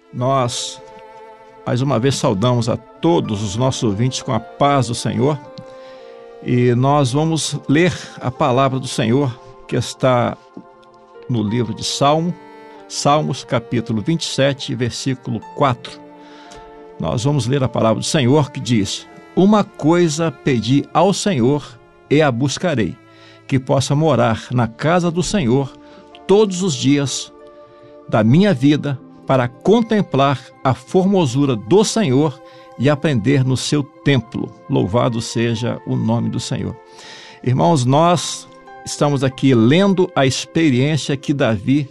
Nós, mais uma vez, saudamos a todos os nossos ouvintes com a paz do Senhor e nós vamos ler a palavra do Senhor que está no livro de Salmos, capítulo 27, versículo 4. Nós vamos ler a palavra do Senhor que diz: Uma coisa pedi ao Senhor e a buscarei, que possa morar na casa do Senhor todos os dias da minha vida, para contemplar a formosura do Senhor e aprender no seu templo. Louvado seja o nome do Senhor. Irmãos, nós estamos aqui lendo a experiência que Davi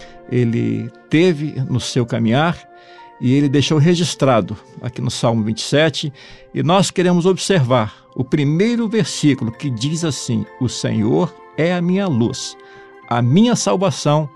ele teve no seu caminhar e ele deixou registrado aqui no Salmo 27, e nós queremos observar o primeiro versículo que diz assim: O Senhor é a minha luz, a minha salvação,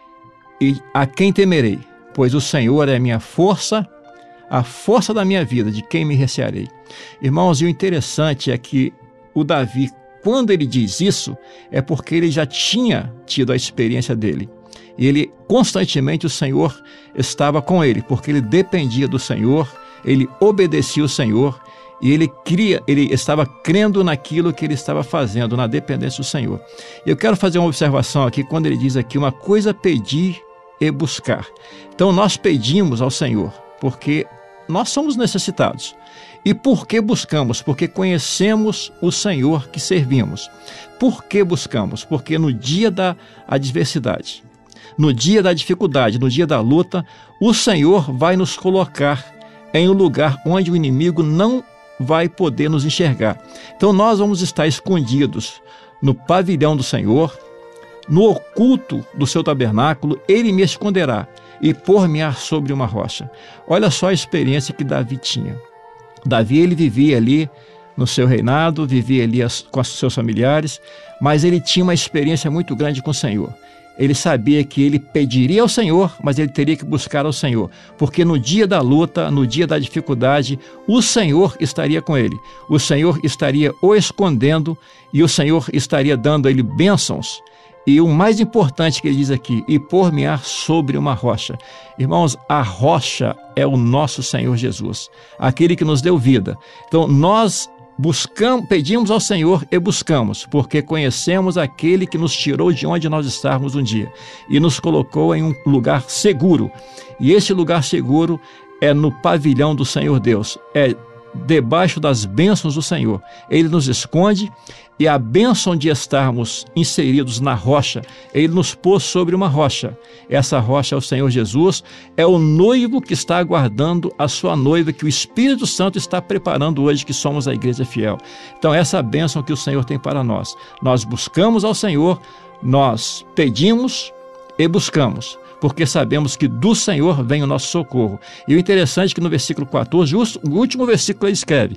e a quem temerei? Pois o Senhor é a minha força, a força da minha vida, de quem me recearei? Irmãos, e o interessante é que o Davi, quando ele diz isso, é porque ele já tinha tido a experiência dele. E ele, constantemente, o Senhor estava com ele, porque ele dependia do Senhor, ele obedecia o Senhor, e ele estava crendo naquilo que ele estava fazendo, na dependência do Senhor. Eu quero fazer uma observação aqui, quando ele diz aqui: uma coisa pedir e buscar. Então nós pedimos ao Senhor porque nós somos necessitados. E por que buscamos? Porque conhecemos o Senhor que servimos. Por que buscamos? Porque no dia da adversidade, no dia da dificuldade, no dia da luta, o Senhor vai nos colocar em um lugar onde o inimigo não vai poder nos enxergar. Então nós vamos estar escondidos no pavilhão do Senhor, no oculto do seu tabernáculo. Ele me esconderá e pôr-me-á sobre uma rocha. Olha só a experiência que Davi tinha. Davi, ele vivia ali no seu reinado, vivia ali com os seus familiares, mas ele tinha uma experiência muito grande com o Senhor. Ele sabia que ele pediria ao Senhor, mas ele teria que buscar ao Senhor, porque no dia da luta, no dia da dificuldade, o Senhor estaria com ele. O Senhor estaria o escondendo e o Senhor estaria dando a ele bênçãos. E o mais importante que ele diz aqui: e pôr-me-á sobre uma rocha. Irmãos, a rocha é o nosso Senhor Jesus, aquele que nos deu vida. Então nós pedimos ao Senhor e buscamos, porque conhecemos aquele que nos tirou de onde nós estávamos um dia e nos colocou em um lugar seguro. E esse lugar seguro é no pavilhão do Senhor Deus, é debaixo das bênçãos do Senhor. Ele nos esconde, e a bênção de estarmos inseridos na rocha, ele nos pôs sobre uma rocha. Essa rocha é o Senhor Jesus, é o noivo que está aguardando a sua noiva, que o Espírito Santo está preparando hoje, que somos a igreja fiel. Então essa é a bênção que o Senhor tem para nós. Nós buscamos ao Senhor, nós pedimos e buscamos, porque sabemos que do Senhor vem o nosso socorro. E o interessante é que no versículo 14, o último versículo, ele escreve,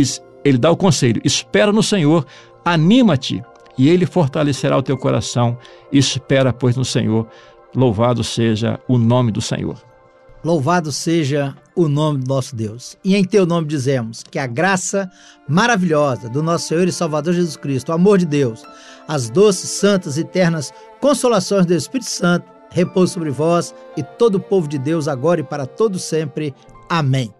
ele dá o conselho: espera no Senhor, anima-te, e ele fortalecerá o teu coração. Espera, pois, no Senhor. Louvado seja o nome do Senhor. Louvado seja o nome do nosso Deus. E em teu nome dizemos que a graça maravilhosa do nosso Senhor e Salvador Jesus Cristo, o amor de Deus, as doces, santas e eternas consolações do Espírito Santo repouse sobre vós e todo o povo de Deus, agora e para todo sempre. Amém.